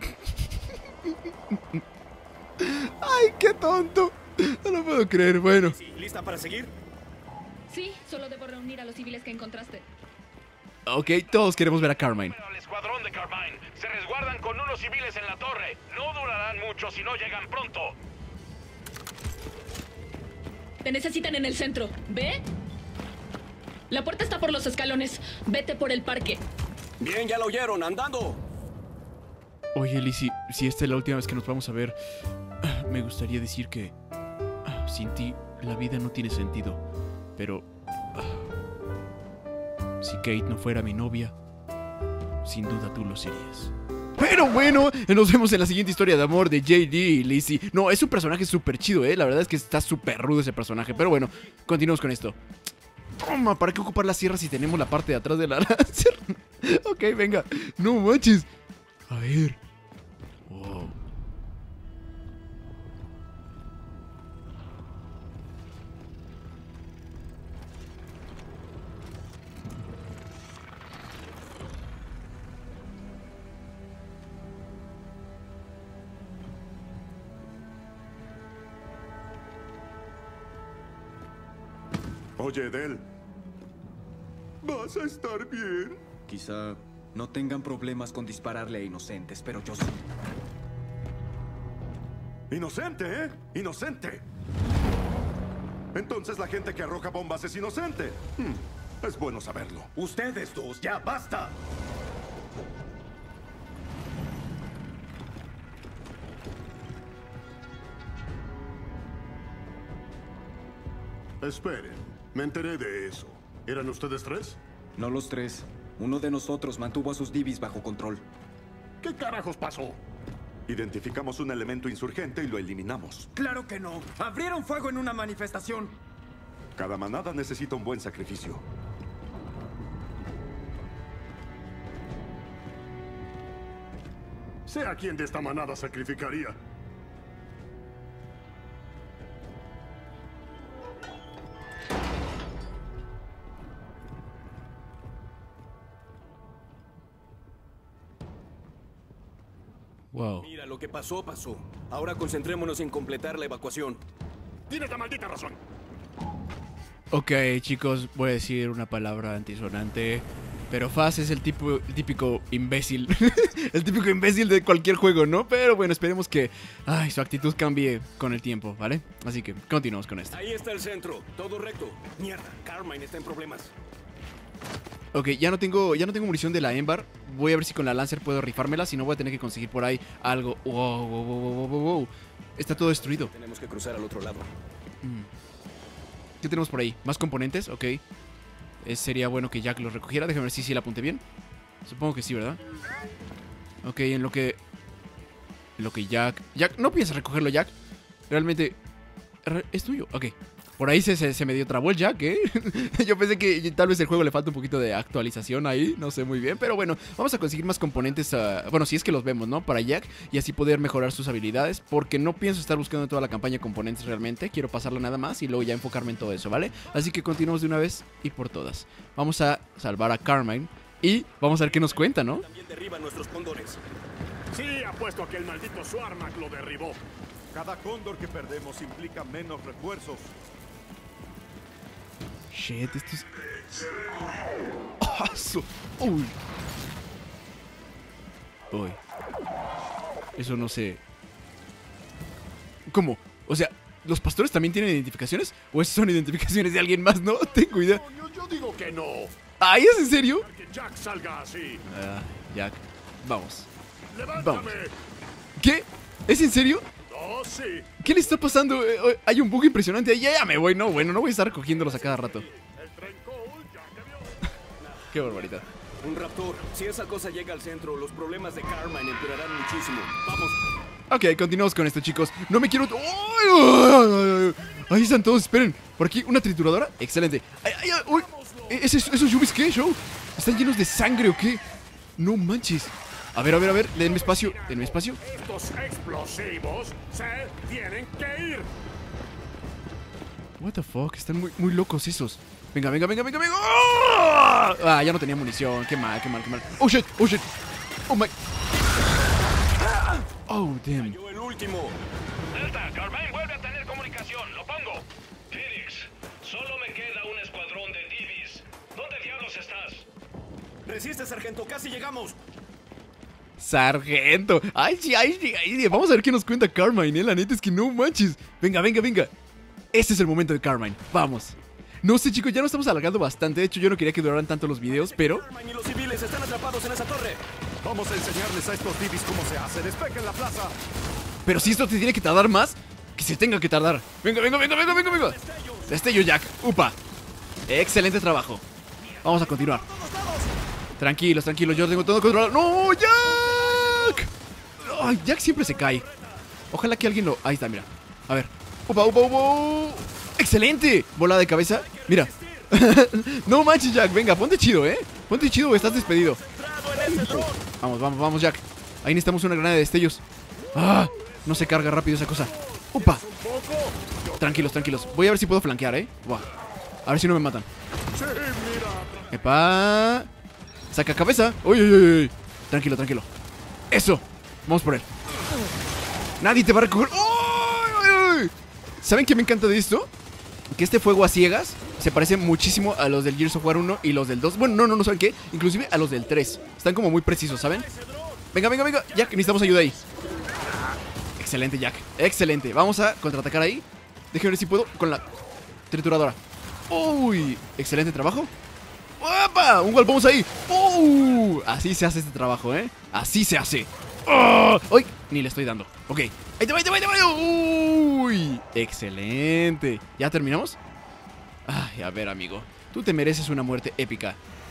Ay, qué tonto. No lo puedo creer, bueno. ¿Lista para seguir? Sí, solo debo reunir a los civiles que encontraste. Ok, todos queremos ver a Carmine. El escuadrón de Carmine. Se resguardan con unos civiles en la torre. No durarán mucho si no llegan pronto. Te necesitan en el centro. ¿Ve? La puerta está por los escalones. Vete por el parque. Bien, ya lo oyeron, andando. Oye, Lizzie, si esta es la última vez que nos vamos a ver, me gustaría decir que sin ti la vida no tiene sentido. Pero si Kate no fuera mi novia, sin duda tú lo serías. Pero bueno, nos vemos en la siguiente historia de amor de J D y Lizzie. No, es un personaje súper chido, eh. La verdad es que está súper rudo ese personaje. Pero bueno, continuamos con esto. Toma, ¿para qué ocupar la sierra si tenemos la parte de atrás de la láser? Ok, venga. No manches. A ver. Wow. Oye, Del, ¿vas a estar bien? Quizá no tengan problemas con dispararle a inocentes, pero yo sí. Inocente, ¿eh? Inocente. Entonces la gente que arroja bombas es inocente. Hmm, es bueno saberlo. Ustedes dos, ya basta. Esperen, me enteré de eso. ¿Eran ustedes tres? No los tres. Uno de nosotros mantuvo a sus divis bajo control. ¿Qué carajos pasó? Identificamos un elemento insurgente y lo eliminamos. ¡Claro que no! ¡Abrieron fuego en una manifestación! Cada manada necesita un buen sacrificio. Sé a quién de esta manada sacrificaría. Wow. Mira, lo que pasó, pasó. Ahora concentrémonos en completar la evacuación. Tienes la maldita razón. Ok, chicos, voy a decir una palabra antisonante. Pero Faz es el, tipo, el típico imbécil. El típico imbécil de cualquier juego, ¿no? Pero bueno, esperemos que ay, su actitud cambie con el tiempo, ¿vale? Así que continuamos con esto. Ahí está el centro, todo recto. Mierda, Carmine está en problemas. Ok, ya no tengo ya no tengo munición de la Embar. Voy a ver si con la Lancer puedo rifármela. Si no, voy a tener que conseguir por ahí algo. Wow, wow, wow, wow, wow, wow. Está todo destruido. Tenemos que cruzar al otro lado. Mm. ¿Qué tenemos por ahí? ¿Más componentes? Ok. Eh, sería bueno que Jack los recogiera. Déjame ver si sí la apunté bien. Supongo que sí, ¿verdad? Ok, en lo que... En lo que Jack... Jack, no piensas recogerlo, Jack. Realmente... Es tuyo. Ok. Por ahí se, se, se medio trabó el Jack, ¿eh? Yo pensé que tal vez el juego le falta un poquito de actualización ahí. No sé muy bien. Pero bueno, vamos a conseguir más componentes. Uh, bueno, si es que los vemos, ¿no? Para Jack. Y así poder mejorar sus habilidades. Porque no pienso estar buscando en toda la campaña componentes realmente. Quiero pasarla nada más y luego ya enfocarme en todo eso, ¿vale? Así que continuamos de una vez y por todas. Vamos a salvar a Carmine. Y vamos a ver qué nos cuenta, ¿no? También derriban nuestros cóndores. Sí, apuesto a que el maldito Swarmak lo derribó. Cada cóndor que perdemos implica menos refuerzos. Shit, esto es... ¡Oh, su... ¡Uy! Uy. Eso no sé... ¿Cómo? O sea, ¿los pastores también tienen identificaciones? ¿O esas son identificaciones de alguien más? No tengo idea. Yo, yo digo que no. ¿Ay, es en serio? Que Jack salga así. Ah, Jack. Vamos. ¡Levántame! Vamos. ¿Qué? ¿Es en serio? Oh, sí. ¿Qué le está pasando? Eh, hay un bug impresionante ahí. Ya, ya me voy. No, bueno, no voy a estar recogiéndolos a cada rato. Qué barbaridad. Un raptor. Si esa cosa llega al centro, los problemas de Carmine empeorarán muchísimo. Vamos. Ok, continuamos con esto, chicos. No me quiero... ¡Oh! Ahí están todos, esperen. Por aquí, una trituradora. Excelente. Ay, ay, ay, uy. ¿Esos, esos yubis qué, show? ¿Están llenos de sangre o qué? No manches. A ver, a ver, a ver. Denme espacio. Denme espacio. Estos explosivos se tienen que ir. What the fuck. Están muy, muy locos esos. Venga, venga, venga, venga, venga. ¡Oh! Ah, ya no tenía munición. Qué mal, qué mal, qué mal. Oh shit, oh shit. Oh my. Oh, damn. Yo el último. Delta, Carmine vuelve a tener comunicación. Lo pongo. Phoenix, solo me queda un escuadrón de divis. ¿Dónde diablos estás? Resiste, sargento. Casi llegamos. Sargento. Ay, sí, ay, sí, ay, sí. Vamos a ver qué nos cuenta Carmine, eh. La neta es que no manches. Venga, venga, venga. Este es el momento de Carmine. Vamos. No sé, chicos, ya nos estamos alargando bastante. De hecho, yo no quería que duraran tanto los videos, pero... Carmine y los civiles están atrapados en esa torre. Vamos a enseñarles a estos divis cómo se hace. Despejen la plaza. Pero si esto te tiene que tardar más, que se tenga que tardar. Venga, venga, venga, venga, venga, venga. Destello, Jack. Upa. Excelente trabajo. Vamos a continuar. Tranquilos, tranquilos. Yo tengo todo controlado. ¡No, Jack! Ay, Jack siempre se cae. Ojalá que alguien lo... Ahí está, mira. A ver. Upa, upa, upa. ¡Excelente! Volada de cabeza. Mira. No manches, Jack. Venga, ponte chido, ¿eh? Ponte chido o estás despedido. Vamos, vamos, vamos, Jack. Ahí necesitamos una granada de destellos. ¡Ah! No se carga rápido esa cosa. ¡Upa! Tranquilos, tranquilos. Voy a ver si puedo flanquear, ¿eh? Buah. A ver si no me matan. ¡Epa! ¡Saca cabeza! ¡Uy, uy, uy, uy! Tranquilo, tranquilo. ¡Eso! Vamos por él. Nadie te va a recoger. ¡Uy, uy, uy! ¿Saben qué me encanta de esto? Que este fuego a ciegas se parece muchísimo a los del Gears of War uno y los del dos. Bueno, no, no, no, ¿saben qué? Inclusive a los del tres. Están como muy precisos, ¿saben? Venga, venga, venga. Jack, necesitamos ayuda ahí. Excelente, Jack. Excelente. Vamos a contraatacar ahí. Déjenme ver si puedo con la trituradora. Uy, excelente trabajo. ¡Opa! Un golpamos ahí. ¡Uh! Así se hace este trabajo, ¿eh? Así se hace. ¡Oh! ¡Uy! Ni le estoy dando. Ok. ¡Ahí te va, ahí te va, ahí te va! ¡Uy! Excelente. ¿Ya terminamos? Ay, a ver, amigo. Tú te mereces una muerte épica.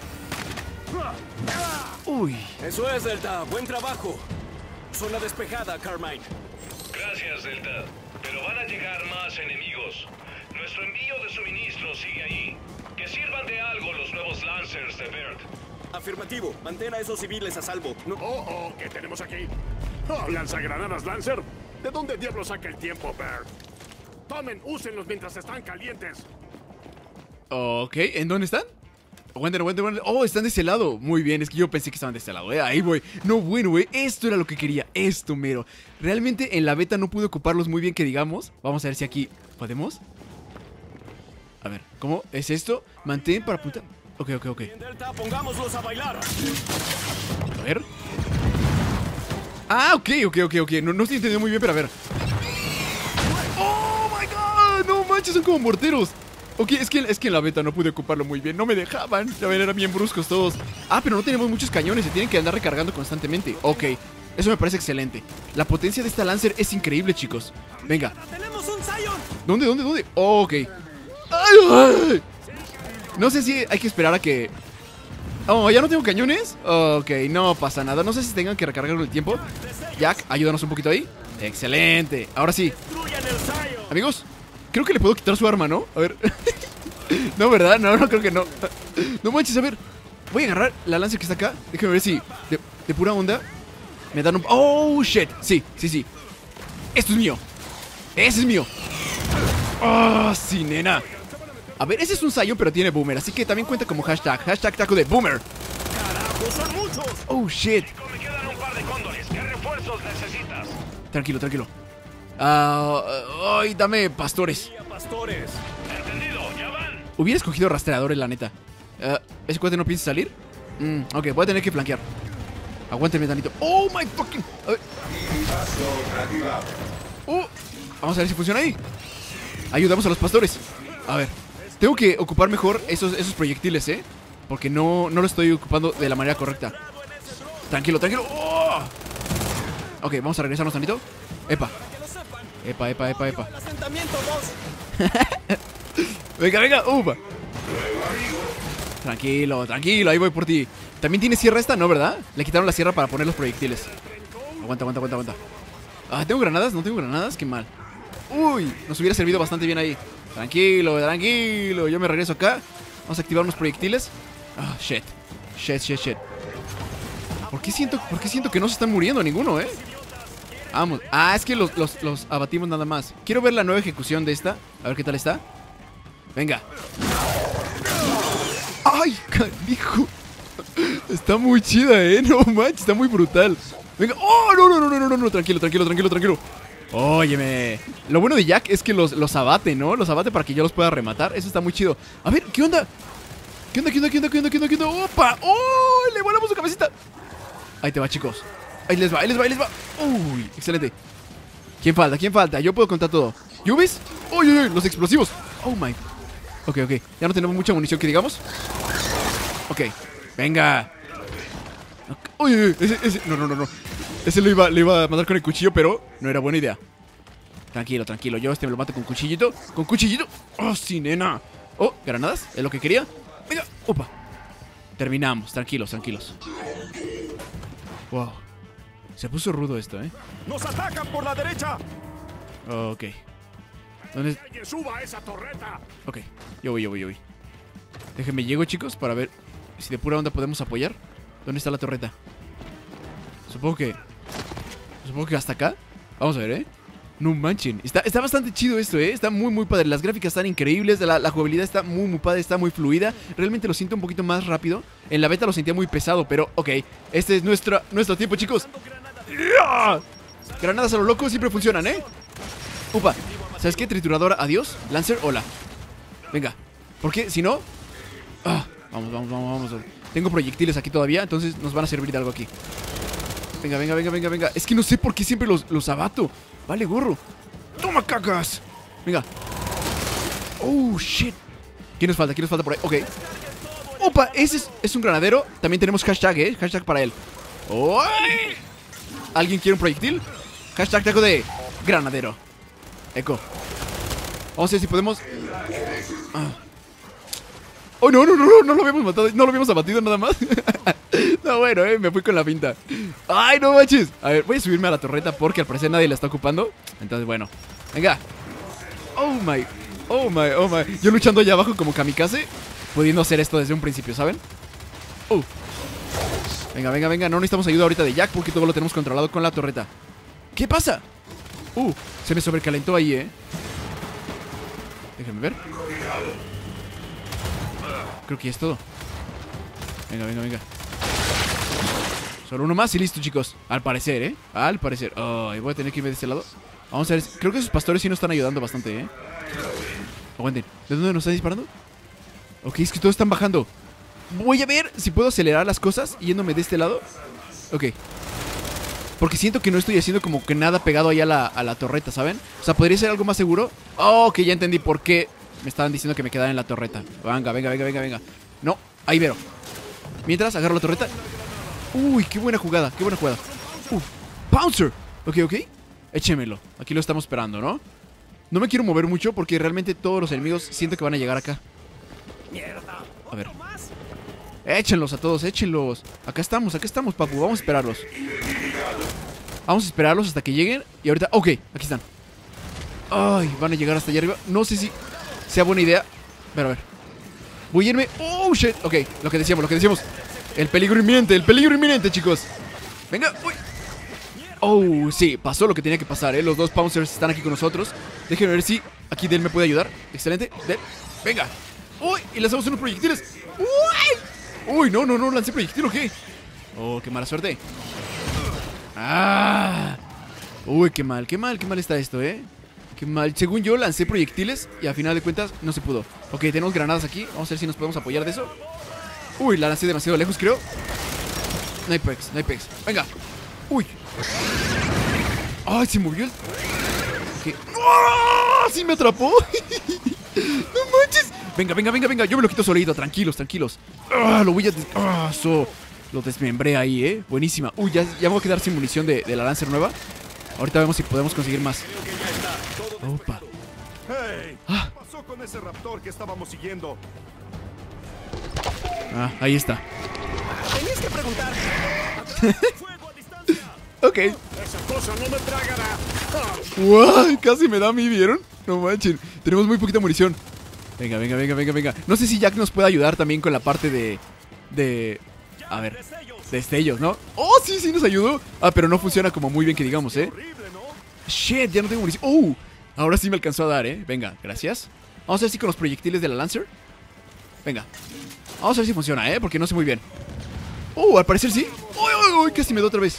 Uy. Eso es, Delta. Buen trabajo. Zona despejada, Carmine. Gracias, Delta. Pero van a llegar más enemigos. Nuestro envío de suministros sigue ahí. Que sirvan de algo los nuevos Lancers de Bert. Afirmativo. Mantén a esos civiles a salvo. No. Oh, oh, ¿qué tenemos aquí? Oh, lanzagranadas Lancer. ¿De dónde diablos saca el tiempo, Bert? Tomen, úsenlos mientras están calientes. Ok, ¿en dónde están? Aguanten, aguanten, aguanten. Oh, están de ese lado. Muy bien, es que yo pensé que estaban de este lado, eh. Ahí voy. No, bueno, güey. Esto era lo que quería. Esto, mero. Realmente en la beta no pude ocuparlos muy bien, que digamos. Vamos a ver si aquí podemos. A ver, ¿cómo es esto? Mantén para apuntar. Ok, ok, ok. Delta, pongámoslos a bailar. A ver. Ah, ok, ok, ok, ok. No, no estoy entendiendo muy bien, pero a ver. ¡Oh, my God! No manches, son como morteros. Ok, es que, es que en la beta no pude ocuparlo muy bien. No me dejaban. Ya ven, eran bien bruscos todos. Ah, pero no tenemos muchos cañones. Se tienen que andar recargando constantemente. Ok, eso me parece excelente. La potencia de esta Lancer es increíble, chicos. Venga. ¡Tenemos un Zion! ¿Dónde, dónde, dónde? Oh, ok. ¡Ay, ay! No sé si hay que esperar a que... Oh, ¿ya no tengo cañones? Ok, no pasa nada. No sé si tengan que recargar el tiempo. Jack, ayúdanos un poquito ahí. Excelente. Ahora sí. Amigos, creo que le puedo quitar su arma, ¿no? A ver. No, ¿verdad? No, no creo que no. No manches, a ver. Voy a agarrar la lanza que está acá. Déjame ver si de, de pura onda me dan un... Oh, shit. Sí, sí, sí. Esto es mío. Ese es mío. Oh, sí, nena. A ver, ese es un Zion, pero tiene boomer. Así que también cuenta como hashtag. Hashtag taco de boomer. ¡Carajo, son muchos! Oh, shit. Me quedan un par de cóndores. ¿Qué refuerzos necesitas? Tranquilo, tranquilo. Ah, uh, ay, dame pastores. Pastores. Entendido, ya van. Hubiera escogido rastreadores, la neta. Uh, ¿Ese cuate no piensa salir? Mm, ok, voy a tener que flanquear. Aguántenme tantito. Oh, my fucking... A ver. Uh, vamos a ver si funciona ahí. Ayudamos a los pastores. A ver. Tengo que ocupar mejor esos, esos proyectiles, ¿eh? Porque no, no lo estoy ocupando de la manera correcta. Tranquilo, tranquilo. Oh. Ok, vamos a regresarnos tantito. Epa. Epa, epa, epa, epa. Venga, venga. Upa. Tranquilo, tranquilo. Ahí voy por ti. ¿También tiene sierra esta? No, ¿verdad? Le quitaron la sierra para poner los proyectiles. Aguanta, aguanta, aguanta, aguanta. Ah, ¿tengo granadas? No tengo granadas. Qué mal. Uy, nos hubiera servido bastante bien ahí. Tranquilo, tranquilo. Yo me regreso acá. Vamos a activar unos proyectiles. Ah, shit. Shit, shit, shit. ¿Por qué siento, por qué siento que no se están muriendo ninguno, eh? Vamos. Ah, es que los, los, los abatimos nada más. Quiero ver la nueva ejecución de esta. A ver qué tal está. Venga. ¡Ay, canijo! Está muy chida, ¿eh? No manches, está muy brutal. Venga. ¡Oh, no, no, no, no, no, no! Tranquilo, tranquilo, tranquilo, tranquilo. Óyeme. Lo bueno de Jack es que los, los abate, ¿no? Los abate para que yo los pueda rematar. Eso está muy chido. A ver, ¿qué onda? ¿Qué onda, qué onda, qué onda, qué onda, qué onda, qué onda? ¡Opa! ¡Oh! Le volamos su cabecita. Ahí te va, chicos. Ahí les va, ahí les va, ahí les va. Uy, excelente. ¿Quién falta? ¿Quién falta? Yo puedo contar todo. ¿Yubis? ¡Uy, uy, uy! Los explosivos. Oh, my. Ok, ok. Ya no tenemos mucha munición que digamos. Ok. Venga. Uy, uy, uy. Ese, ese. No, no, no, no. Ese lo iba, lo iba a matar con el cuchillo, pero no era buena idea. Tranquilo, tranquilo. Yo este me lo mato con cuchillito. Con cuchillito. Oh, sí, nena. Oh, granadas. Es lo que quería. Venga. Opa. Terminamos. Tranquilos, tranquilos. Wow. Se puso rudo esto, ¿eh? ¡Nos atacan por la derecha! Ok. ¿Dónde? ¡Que suba esa torreta! Ok. Yo voy, yo voy, yo voy. Déjenme llego, chicos, para ver si de pura onda podemos apoyar. ¿Dónde está la torreta? Supongo que... Supongo que hasta acá. Vamos a ver, ¿eh? No manchen. Está, está bastante chido esto, ¿eh? Está muy, muy padre. Las gráficas están increíbles. La, la jugabilidad está muy, muy padre. Está muy fluida. Realmente lo siento un poquito más rápido. En la beta lo sentía muy pesado, pero ok. Este es nuestro, nuestro tiempo, chicos. ¡Yeah! Granadas a lo loco siempre funcionan, ¿eh? Upa. ¿Sabes qué? Trituradora, adiós. Lancer, hola. Venga. ¿Por qué? Si no... Ah, vamos, vamos, vamos, vamos. Tengo proyectiles aquí todavía, entonces nos van a servir de algo aquí. Venga, venga, venga, venga, venga. Es que no sé por qué siempre los, los abato. Vale, gorro. ¡Toma, cacas! Venga. Oh, shit. ¿Quién nos falta? ¿Quién nos falta por ahí? Ok. Opa, ese es, es un granadero. También tenemos hashtag, ¿eh? Hashtag para él. ¡Oh! ¿Alguien quiere un proyectil? Hashtag taco de granadero. Eco. Vamos a ver si podemos... Ah. Oh, no, no, no, no, no lo habíamos matado. No lo habíamos abatido nada más. No, bueno, eh, me fui con la pinta. Ay, no manches. A ver, voy a subirme a la torreta porque al parecer nadie la está ocupando. Entonces, bueno, venga. Oh, my, oh, my, oh, my. Yo luchando allá abajo como kamikaze, pudiendo hacer esto desde un principio, ¿saben? Oh. Venga, venga, venga, no necesitamos ayuda ahorita de Jack porque todo lo tenemos controlado con la torreta. ¿Qué pasa? Uh, se me sobrecalentó ahí, eh. Déjenme ver. Creo que ya es todo. Venga, venga, venga. Solo uno más y listo, chicos. Al parecer, ¿eh? Al parecer. Ay, voy a tener que irme de este lado. Vamos a ver. Creo que esos pastores sí nos están ayudando bastante, ¿eh? Aguanten. ¿De dónde nos están disparando? Ok, es que todos están bajando. Voy a ver si puedo acelerar las cosas yéndome de este lado. Ok. Porque siento que no estoy haciendo como que nada pegado ahí a la, a la torreta, ¿saben? O sea, podría ser algo más seguro. Oh, ok, ya entendí por qué me estaban diciendo que me quedara en la torreta. Venga, venga, venga, venga, venga. No, ahí veo. Mientras agarro la torreta. Uy, qué buena jugada, qué buena jugada. Uh, Bouncer. Ok, ok. Échemelo. Aquí lo estamos esperando, ¿no? No me quiero mover mucho porque realmente todos los enemigos siento que van a llegar acá. A ver. Échenlos a todos, échenlos. Acá estamos, acá estamos, papu. Vamos a esperarlos. Vamos a esperarlos hasta que lleguen. Y ahorita, ok, aquí están. Ay, van a llegar hasta allá arriba. No sé si sea buena idea. A ver, a ver. Voy a irme. Oh, shit. Ok, lo que decíamos, lo que decíamos. El peligro inminente, el peligro inminente, chicos. Venga, uy. Oh, sí, pasó lo que tenía que pasar, ¿eh? Los dos Pouncers están aquí con nosotros. Déjenme ver si aquí Del me puede ayudar. Excelente, Del, venga. Uy, y lanzamos unos proyectiles. Uy, uy, no, no, no, lancé proyectil, ¿o qué? Oh, qué mala suerte. Ah. Uy, qué mal, qué mal, qué mal está esto, ¿eh? Qué mal, según yo lancé proyectiles y a final de cuentas no se pudo. Ok, tenemos granadas aquí, vamos a ver si nos podemos apoyar de eso. Uy, la lancé demasiado lejos, creo. No hay pex, no hay pex. Venga. Uy. Ay, se movió el... Okay. ¡Oh! ¡Sí me atrapó! ¡No manches! Venga, venga, venga, venga. Yo me lo quito solito, tranquilos, tranquilos. ¡Ah! Lo voy a... Des... ¡Ah! So... Lo desmembré ahí, ¿eh? Buenísima. Uy, ya, ya me voy a quedar sin munición de, de la Lancer nueva. Ahorita vemos si podemos conseguir más. Opa. Hey, ah. ¿Qué pasó con ese raptor que estábamos siguiendo? Ah, ahí está. Tenías que preguntar. Ok. Esa cosa no me tragará. Wow, casi me da a mí, ¿vieron? No manchen. Tenemos muy poquita munición. Venga, venga, venga, venga, venga. No sé si Jack nos puede ayudar también con la parte de... De... A ver, destellos, ¿no? Oh, sí, sí nos ayudó. Ah, pero no funciona como muy bien que digamos, ¿eh? Shit, ya no tengo munición. Oh, ahora sí me alcanzó a dar, ¿eh? Venga, gracias. Vamos a ver si con los proyectiles de la Lancer. Venga. Vamos a ver si funciona, ¿eh? Porque no sé muy bien. Oh, al parecer sí. ¡Uy, uy, uy! Casi me da otra vez.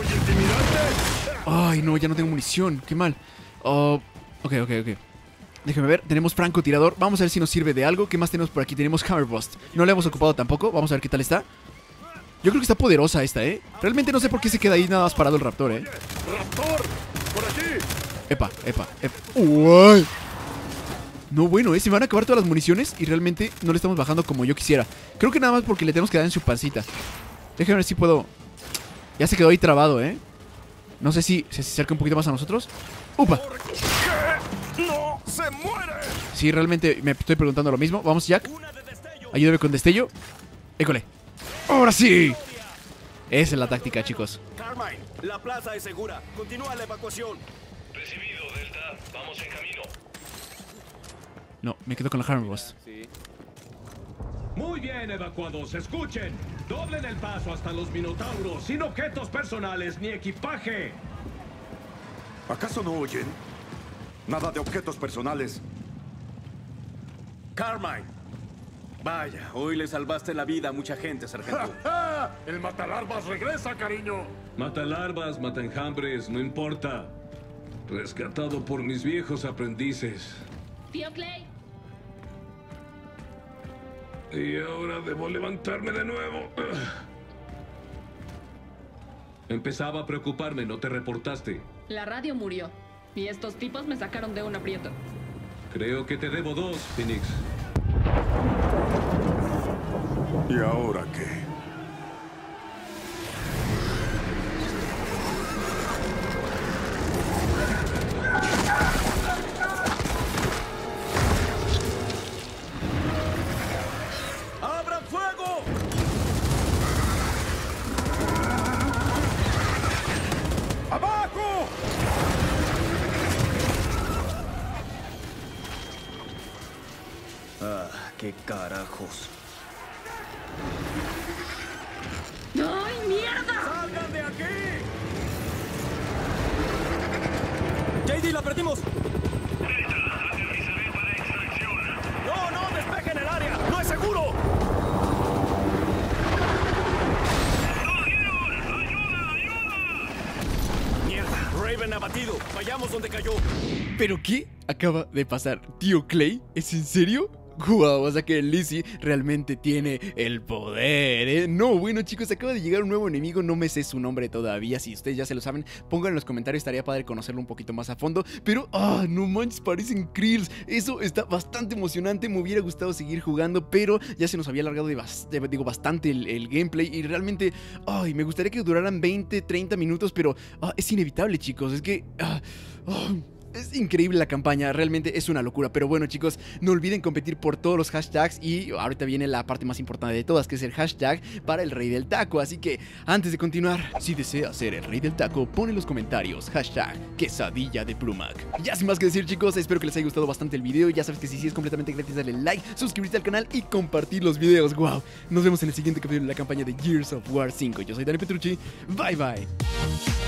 Ay, no, ya no tengo munición. Qué mal. Oh, ok, ok, ok. Déjame ver. Tenemos francotirador. Vamos a ver si nos sirve de algo. ¿Qué más tenemos por aquí? Tenemos Hammerburst. No la hemos ocupado tampoco. Vamos a ver qué tal está. Yo creo que está poderosa esta, ¿eh? Realmente no sé por qué se queda ahí nada más parado el raptor, ¿eh? ¡Raptor! ¡Por aquí! Epa, epa, epa. ¡Uy! No, bueno, ¿eh? Se me van a acabar todas las municiones y realmente no le estamos bajando como yo quisiera. Creo que nada más porque le tenemos que dar en su pancita. Déjame ver si puedo... Ya se quedó ahí trabado, ¿eh? No sé si se acerca un poquito más a nosotros. ¡Upa! ¿Qué? ¡No! ¡Se muere! Sí, realmente me estoy preguntando lo mismo. Vamos, Jack. Ayúdame con destello. École. ¡Ahora sí! Esa es la táctica, chicos. Carmine, la plaza es segura. Continúa la evacuación. Recibido, Delta. Vamos en camino. No, me quedo con la Hammerburst. Sí. Muy bien, evacuados. Escuchen. Doblen el paso hasta los minotauros, sin objetos personales ni equipaje. ¿Acaso no oyen? Nada de objetos personales. Carmine. Vaya, hoy le salvaste la vida a mucha gente, sargento. ¡El matalarvas regresa, cariño! Mata larvas, mata enjambres, no importa. Rescatado por mis viejos aprendices. Tío Clay. Y ahora debo levantarme de nuevo. Empezaba a preocuparme, no te reportaste. La radio murió. Y estos tipos me sacaron de un aprieto. Creo que te debo dos, Phoenix. ¿Y ahora qué? ¡Abran fuego! ¡Abajo! Ah, qué carajos. ¡Ay, mierda! ¡Salgan de aquí! ¡J D, la perdimos! Aterrizaré para extracción. ¡No, no! ¡Despejen el área! ¡No es seguro! ¡Mierda! Raven abatido. Vayamos donde cayó. ¿Pero qué acaba de pasar? ¿Tío Clay? ¿Es en serio? Guau, o sea que Lizzie realmente tiene el poder, ¿eh? No, bueno chicos, acaba de llegar un nuevo enemigo, no me sé su nombre todavía. Si ustedes ya se lo saben, pónganlo en los comentarios, estaría padre conocerlo un poquito más a fondo. Pero, ah, no manches, parecen Krills. Eso está bastante emocionante, me hubiera gustado seguir jugando, pero ya se nos había alargado de, bast de digo, bastante el, el gameplay. Y realmente, ay, me gustaría que duraran veinte, treinta minutos, pero ah, es inevitable, chicos, es que... Ah, ah, es increíble la campaña, realmente es una locura. Pero bueno chicos, no olviden competir por todos los hashtags. Y ahorita viene la parte más importante de todas, que es el hashtag para el Rey del Taco. Así que antes de continuar, si deseas ser el Rey del Taco, pon en los comentarios hashtag quesadilla de Plumac. Ya sin más que decir chicos, espero que les haya gustado bastante el video. Ya sabes que si sí es completamente gratis, dale like, suscribirte al canal y compartir los videos. Wow, nos vemos en el siguiente capítulo de la campaña de Gears of War cinco. Yo soy Dani Petrucci, bye bye.